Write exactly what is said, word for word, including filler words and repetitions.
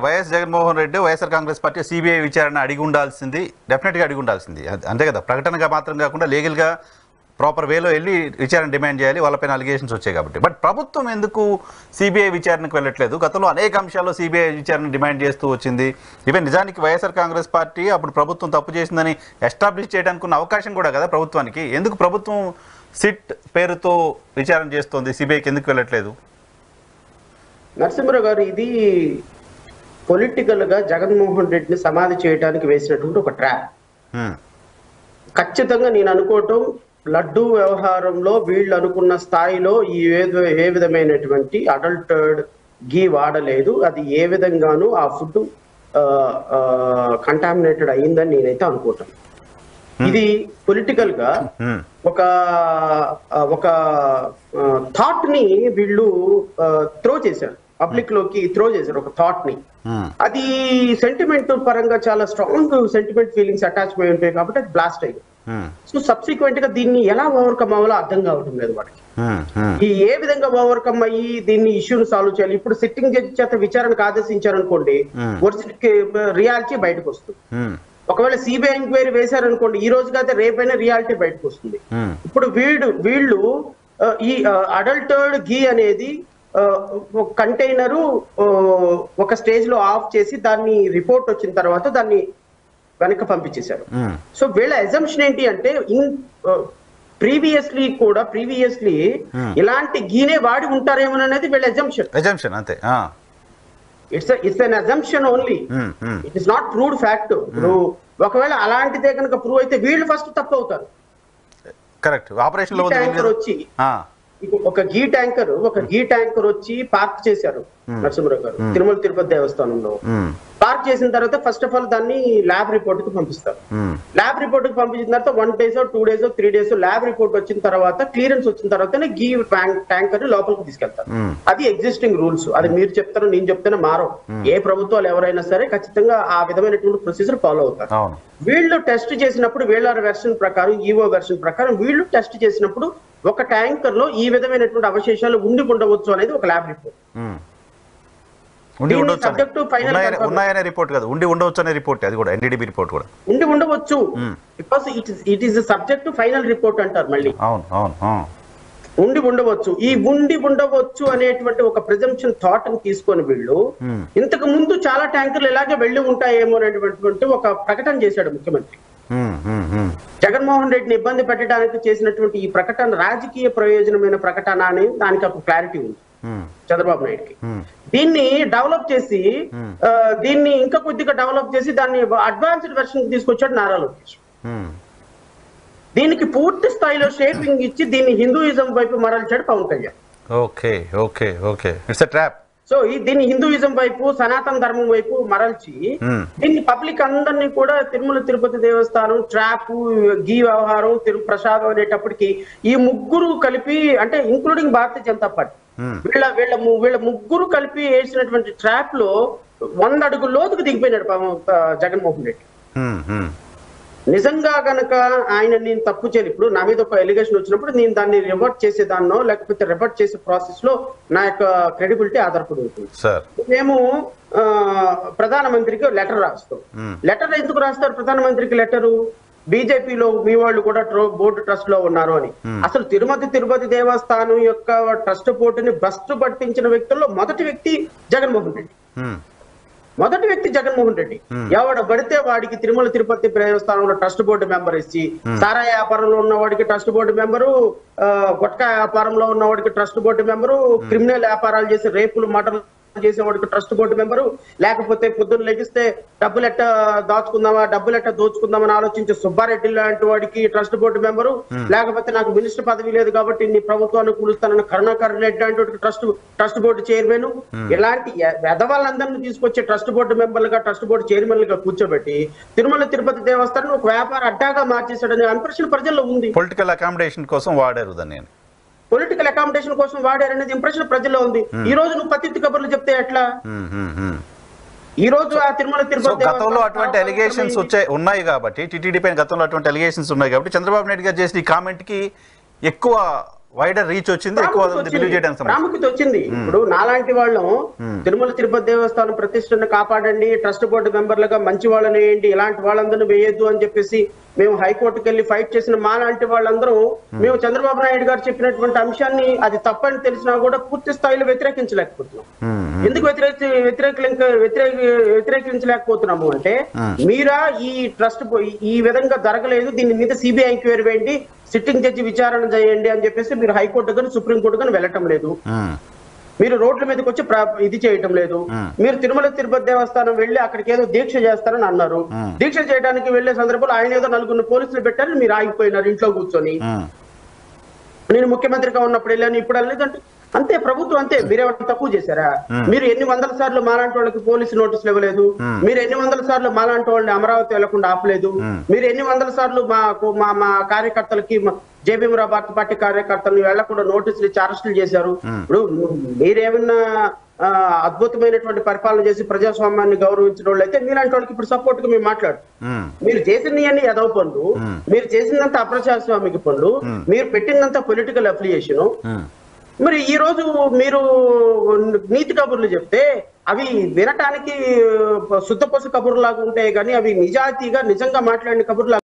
YS Jaganmohan Reddy YSR Congress party CBI విచారణ అడిగి ఉండాల్సింది, డెఫినెట్గా అడిగి ఉండాల్సింది. అంతే కదా, ప్రకటనగా మాత్రం కాకుండా లీగల్గా ప్రాపర్ వేలో వెళ్ళి విచారణ డిమాండ్ చేయాలి, వాళ్ళపైన అలిగేషన్స్ వచ్చాయి కాబట్టి. బట్ ప్రభుత్వం ఎందుకు సిబిఐ విచారణకు వెళ్ళట్లేదు? గతంలో అనేక అంశాల్లో సిబిఐ విచారణ డిమాండ్ చేస్తూ వచ్చింది. ఈవెన్ నిజానికి వైఎస్ఆర్ కాంగ్రెస్ పార్టీ అప్పుడు ప్రభుత్వం తప్పు చేసిందని ఎస్టాబ్లిష్ చేయడానికి ఉన్న అవకాశం కూడా కదా ప్రభుత్వానికి. ఎందుకు ప్రభుత్వం సిట్ పేరుతో విచారణ చేస్తోంది, సిబిఐకి ఎందుకు వెళ్ళట్లేదు? నరసింహరావు గారు, ఇది పొలిటికల్ గా జగన్మోహన్ రెడ్డిని సమాధి చేయడానికి వేసినటువంటి ఒక ట్రాప్. ఖచ్చితంగా నేను అనుకోవటం, లడ్డూ వ్యవహారంలో వీళ్ళు అనుకున్న స్థాయిలో ఈ ఏ విధమైనటువంటి అడల్టర్డ్ గీ వాడలేదు. అది ఏ విధంగానూ ఆ ఫుడ్ కంటామినేటెడ్ అయిందని నేనైతే అనుకుంటాను. ఇది పొలిటికల్ గా ఒక ఒక థాట్ ని వీళ్ళు త్రో చేశారు, పబ్లిక్ లోకి త్రో చేశారు ఒక థాట్ ని. అది సెంటిమెంట్ పరంగా చాలా స్ట్రాంగ్ సెంటిమెంట్ ఫీలింగ్స్ అటాచ్ అయి ఉంటాయి కాబట్టి అది బ్లాస్ట్ అయ్యింది. సో సబ్సిక్వెంట్ గా దీన్ని ఎలా ఓవర్కమ్ అవ్వాలో అర్థం కావడం లేదు వాడికి. ఈ ఏ విధంగా ఓవర్కమ్ అయ్యి దీన్ని ఇష్యూని సాల్వ్ చేయాలి. ఇప్పుడు సిట్టింగ్ జడ్జి చేత విచారణకు ఆదేశించారనుకోండి, రియాలిటీ బయటకు వస్తుంది. ఒకవేళ సిబిఐ ఎంక్వైరీ వేశారనుకోండి, ఈ రోజు కాదు రేపైనా రియాలిటీ బయటకు వస్తుంది. ఇప్పుడు వీడు వీళ్ళు ఈ అడల్టర్డ్ గీ అనేది కంటైనరు ఒక స్టేజ్ లో ఆఫ్ చేసి దాన్ని రిపోర్ట్ వచ్చిన తర్వాత దాన్ని వెనక పంపించేశారు. సో వీళ్ళ అజంప్షన్ ఏంటి అంటే, ఇన్ ప్రీవియస్లీ కూడా ప్రీవియస్లీ ఇలాంటి గీనే వాడి ఉంటారేమో అనేది వీళ్ళ అజంప్షన్. అజంప్షన్ అంతే. It's it's an assumption only, it is not proved fact. ఇప్పుడు ఒకవేళ అలాంటిదే కనుక ప్రూవ్ అయితే వీళ్ళు ఫస్ట్ తప్పు అవుతారు. కరెక్ట్. ఆపరేషన్ లో వచ్చి ఒక గీ ట్యాంకర్ ఒక గీ ట్యాంకర్ వచ్చి పార్క్ చేశారు నరసింహరావు గారు తిరుమల తిరుపతి దేవస్థానంలో. పార్క్ చేసిన తర్వాత ఫస్ట్ ఆఫ్ ఆల్ దాన్ని ల్యాబ్ రిపోర్ట్ కి పంపిస్తారు. ల్యాబ్ రిపోర్ట్ కి పంపించిన తర్వాత one days two days three days lab report వచ్చిన తర్వాత క్లియరెన్స్ వచ్చిన తర్వాతనే గీ ట్యాంకర్ లోపలికి తీసుకెళ్తారు. అది ఎగ్జిస్టింగ్ రూల్స్. అది మీరు చెప్తారు, నేను చెప్తాను, మారో. ఏ ప్రభుత్వాలు ఎవరైనా సరే ఖచ్చితంగా ఆ విధమైనటువంటి ప్రొసీజర్ ఫాలో అవుతారు. వీళ్ళు టెస్ట్ చేసినప్పుడు వీళ్ళ వెర్షన్ ప్రకారం, ఈవో వెర్షన్ ప్రకారం వీళ్ళు టెస్ట్ చేసినప్పుడు ఒక ట్యాంకర్ లో ఈ విధమైనటువంటి అవశేషాలు ఉండి ఉండవచ్చు అనేది ఒక ల్యాబ్ రిపోర్ట్. ఉండి ఉండవచ్చు అనే రిపోర్ట్, అది కూడా ఎన్డీడీబీ రిపోర్ట్ కూడా ఉండి ఉండవచ్చు. Because it it is subject to final report అంటారు మళ్ళీ. అవును అవును ఉండి ఉండవచ్చు. ఈ ఉండి ఉండవచ్చు అనేటువంటి ఒక ప్రిజంప్షన్ థాట్ ని తీసుకొని వీళ్ళు ఇంతకు ముందు చాలా ట్యాంకర్లు ఇలాగే వెళ్లి ఉంటాయేమో అనేటువంటి ఒక ప్రకటన చేశాడు ముఖ్యమంత్రి. జగన్మోహన్ రెడ్డిని ఇబ్బంది పెట్టడానికి చేసినటువంటి ఈ ప్రకటన రాజకీయ ప్రయోజనమైన ప్రకటన అని దానికి ఒక క్లారిటీ ఉంది చంద్రబాబు నాయుడుకి. దీన్ని డెవలప్ చేసి దీన్ని ఇంకా కొద్దిగా డెవలప్ చేసి దాన్ని అడ్వాన్స్డ్ వెర్షన్ తీసుకొచ్చాడు నారా లోకేష్. దీనికి పూర్తి స్థాయిలో షేపింగ్ ఇచ్చి దీన్ని హిందూయిజం వైపు మరల్చాడు Pawan Kalyan. Okay okay okay it's a trap. So దీన్ని హిందూయిజం వైపు, సనాతన ధర్మం వైపు మరల్చి దీన్ని పబ్లిక్ అందరినీ కూడా తిరుమల తిరుపతి దేవస్థానం, ట్రాప్, గీ వ్యవహారం, తిరు ప్రసాదం అనేటప్పటికి ఈ ముగ్గురు కలిపి, అంటే ఇంక్లూడింగ్ భారతీయ జనతా పార్టీ, వీళ్ళ వీళ్ళ వీళ్ళ ముగ్గురు కలిపి వేసినటువంటి ట్రాప్ లో వంద అడుగుల లోతుకు దిగిపోయినాడు జగన్మోహన్ రెడ్డి. నిజంగా గనక ఆయన నేను తప్పు చేయను, ఇప్పుడు నా మీద ఒక ఎలిగేషన్ వచ్చినప్పుడు నేను దాన్ని రివర్ట్ చేసేదాన్నో లేకపోతే రివర్ట్ చేసే ప్రాసెస్ లో నా యొక్క క్రెడిబిలిటీ ఆధారపడి ఉంటుంది. మేము ప్రధానమంత్రికి లెటర్ రాస్తాం. లెటర్ ఎందుకు రాస్తారు ప్రధానమంత్రికి లెటరు? బీజేపీలో మీ వాళ్ళు కూడా బోర్డు ట్రస్ట్ లో ఉన్నారు అని. అసలు తిరుమతి తిరుపతి దేవస్థానం యొక్క ట్రస్ట్ బోర్డుని భ్రష్టు పట్టించిన వ్యక్తుల్లో మొదటి వ్యక్తి జగన్మోహన్ రెడ్డి. మొదటి వ్యక్తి జగన్మోహన్ రెడ్డి. ఎవడ పడితే వాడికి తిరుమల తిరుపతి దేవస్థానంలో ట్రస్ట్ బోర్డు మెంబర్ ఇచ్చి, సారా వ్యాపారంలో ఉన్న వాడికి ట్రస్ట్ బోర్డు మెంబరు, గుట్కా వ్యాపారంలో ఉన్న వాడికి ట్రస్ట్ బోర్డు మెంబరు, క్రిమినల్ వ్యాపారాలు చేసి రేపులు మటర్లు చేసేవాడికి ట్రస్ట్ బోర్డు మెంబరు, లేకపోతే పొద్దున్న లెగిస్తే డబ్బులు ఎట్ట దాచుకుందామా డబ్బులు ఎట్ట దోచుకుందామని ఆలోచించే సుబ్బారెడ్డి లాంటి వాడికి ట్రస్ట్ బోర్డు మెంబరు, లేకపోతే నాకు మినిస్టర్ పదవి లేదు కాబట్టి నీ ప్రభుత్వాన్ని కూలుస్తానన్న కరుణాకర్ రెడ్డి లాంటి వాడికి ట్రస్ట్ ట్రస్ట్ బోర్డు చైర్మన్. ఇలాంటి వెధవాళ్ళందరినీ తీసుకొచ్చే ట్రస్ట్ బోర్డు మెంబర్లుగా, ట్రస్ట్ బోర్డు చైర్మన్లుగా కూర్చోబెట్టి తిరుమల తిరుపతి దేవస్థానం ఒక వ్యాపార అడ్డాగా మార్చేశాడనే ఇంప్రెషన్ ప్రజల్లో ఉంది. పొలిటికల్ అకామిడేషన్ కోసం వాడారు దాన్ని, పొలిటికల్ అకామిడేషన్ కోసం వాడారనేది ఇంప్రెషన్ ప్రజల్లో ఉంది. ఈ రోజు నువ్వు పత్తి కబుర్లు చెప్తే ఎట్లా? ఈ రోజు ఆ తిరుమల తిరుపతి గతంలో అటువంటి ఎలిగేషన్స్ వచ్చాయి ఉన్నాయి కాబట్టి, టీటీడీ పైన గతంలో అటువంటి ఎలిగేషన్స్ ఉన్నాయి కాబట్టి చంద్రబాబు నాయుడు గారు చేసిన ఈ కామెంట్ కి ఎక్కువ వైడర్ రీచ్ వచ్చింది, ఎక్కువ బిలీవ్ చేయడానికి సంబంధించి ప్రాముఖ్యత వచ్చింది. ఇప్పుడు నాలాంటి వాళ్ళం తిరుమల తిరుపతి దేవస్థానం ప్రతిష్టను కాపాడండి, ట్రస్ట్ బోర్డు మెంబర్లుగా మంచి వాళ్ళని వేయండి, ఇలాంటి వాళ్ళందరినీ వేయొద్దు అని చెప్పేసి మేము హైకోర్టుకి వెళ్ళి ఫైట్ చేసిన మా లాంటి వాళ్ళందరూ మేము చంద్రబాబు నాయుడు గారు చెప్పినటువంటి అంశాన్ని అది తప్పని తెలిసినా కూడా పూర్తి స్థాయిలో వ్యతిరేకించలేకపోతున్నాం. ఎందుకు వ్యతిరేక వ్యతిరేక వ్యతిరేక వ్యతిరేకించలేకపోతున్నాము అంటే, మీరా ఈ ట్రస్ట్ ఈ విధంగా జరగలేదు, దీని మీద సిబిఐ ఎంక్వైరీ వేయండి, సిట్టింగ్ జడ్జి విచారణ చేయండి అని చెప్పేసి మీరు హైకోర్టు కానీ సుప్రీంకోర్టు కానీ వెళ్ళటం లేదు. మీరు రోడ్ల మీదకి వచ్చి ఇది చేయటం లేదు. మీరు తిరుమల తిరుపతి దేవస్థానం వెళ్ళి అక్కడికి ఏదో దీక్ష చేస్తారని అన్నారు. దీక్ష చేయడానికి వెళ్లే సందర్భంలో ఆయన ఏదో నలుగురు పోలీసులు పెట్టారు, మీరు ఆగిపోయినారు ఇంట్లో కూర్చొని. నేను ముఖ్యమంత్రిగా ఉన్నప్పుడు వెళ్ళాను, ఇప్పుడు వెళ్ళలేదంటే అంతే. ప్రభుత్వం అంతే. మీరేమైనా తక్కువ చేశారా? మీరు ఎన్ని వందల సార్లు మాలాంటి వాళ్ళకి పోలీసు నోటీసులు ఇవ్వలేదు. మీరు ఎన్ని వందల సార్లు మాలాంటి వాళ్ళని అమరావతి వెళ్లకుండా ఆపలేదు. మీరు ఎన్ని వందల సార్లు మాకు మా మా కార్యకర్తలకి జేబీఎంరావు భారత పార్టీ కార్యకర్తలను వెళ్లకుండా నోటీసులు ఇచ్చి అరెస్టులు చేశారు. ఇప్పుడు మీరేమన్నా అద్భుతమైనటువంటి పరిపాలన చేసి ప్రజాస్వామ్యాన్ని గౌరవించిన వాళ్ళు అయితే మీలాంటి వాళ్ళకి ఇప్పుడు సపోర్ట్ గా మేము మాట్లాడు. మీరు చేసినవన్నీ ఎదవ పనులు, మీరు చేసినంత అప్రజాస్వామిక పనులు, మీరు పెట్టినంత పొలిటికల్ అఫిలియేషన్. మరి ఈ రోజు మీరు నీతి కబుర్లు చెప్తే అవి వినటానికి శుద్ధపసు కబుర్లాగా ఉంటాయి, కానీ అవి నిజాయితీగా నిజంగా మాట్లాడిన కబుర్లా